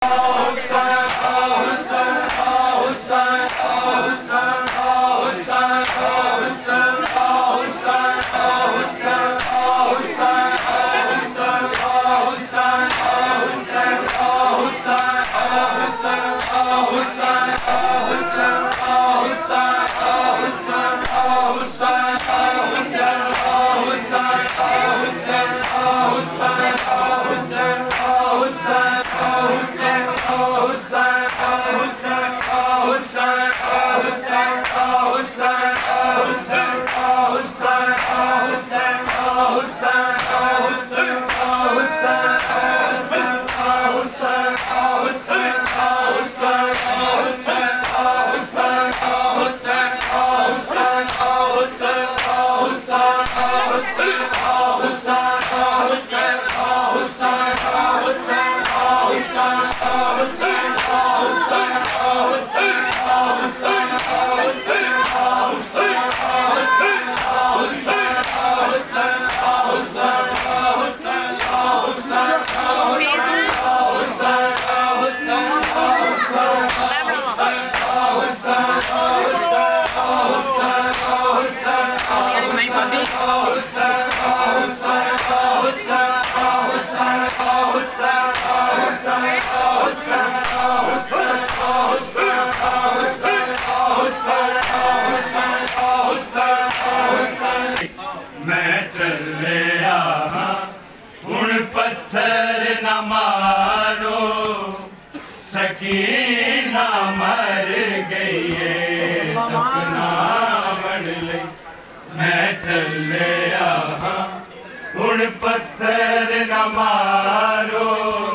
सकीना मर गई दफना बन लई मैं चले हुण पत्थर न मारो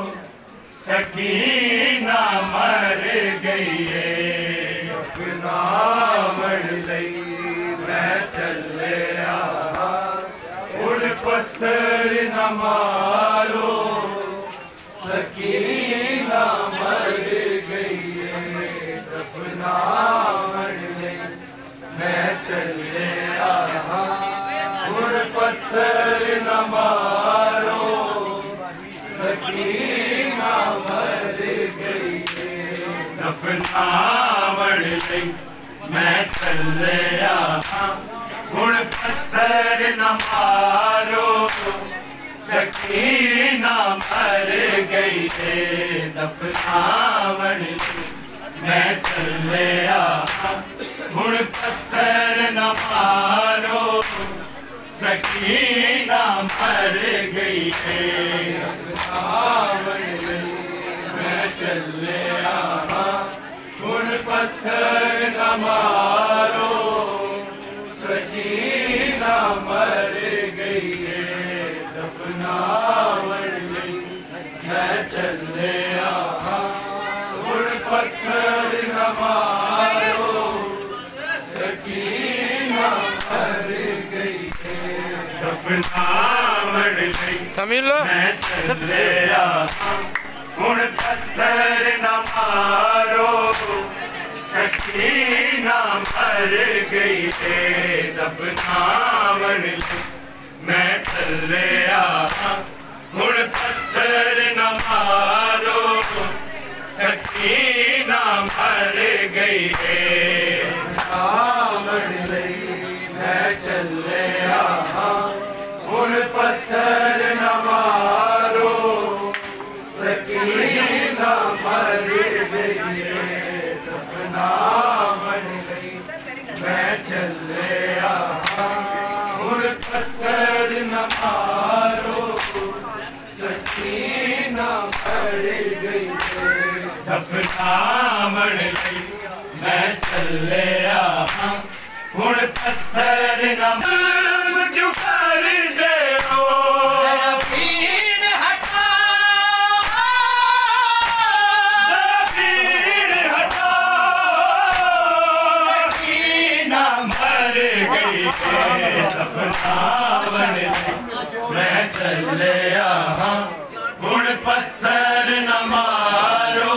सकीना मर गई दफना बन लई मैं चले हुण पत्थर न मारो सकीना मर गई दफना बन गई मैं चले हुण पत्थर न मारो सकीना मर गई दफना बन गई मैं चले हुण पत्थर न मारो सकीना मर गई दफना बन गई मैं चले हुण पत्थर न मारो सकीना मर गई दफना बन गई मैं चले हुण पत्थर न मारो सकीना मर गई दफना बन गई मैं चले हुण पत्थर न मारो सकीना मर गई दफना बन गई मैं चले हुण पत्थर न मारो सकीना मर गई दफना बन गई मैं चले हुण पत्थर न मारो सकीना मर गई दफना बन गई मैं चले हुण पत्थर न मारो सकीना मर गई दफना बन गई मैं चले हुण पत्थर न मारो सकीना मर गई दफना बन गई मैं चले हुण पत्थर न क्यों कर दे दफना बन गई मैं चले हुण पत्थर न मारो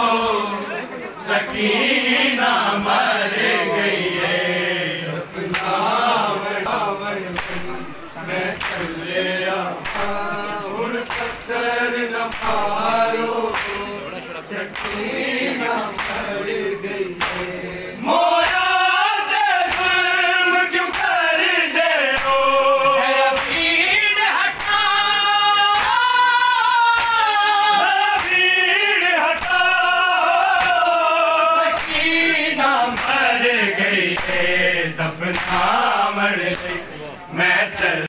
सकीना मर गई दफना बन गई मैं चले हुण पत्थर न मारो सकीना मर गई है। मोया ते जुल्म क्यों कर दे हो, जरा भीड़ हटा, जरा भीड़ हटा, सकीना मर गई है, दफना मर गई, मैं चल